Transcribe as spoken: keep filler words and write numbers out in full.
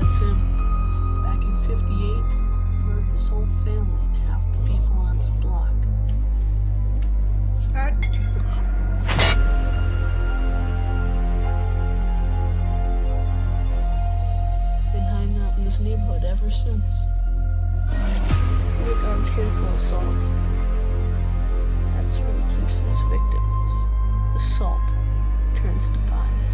It's him. Back in fifty-eight, murdered his whole family and half the people on his block. Pardon? Been hiding out in this neighborhood ever since. He's in a garbage can full of salt. That's where he keeps his victims. The salt turns to bodies.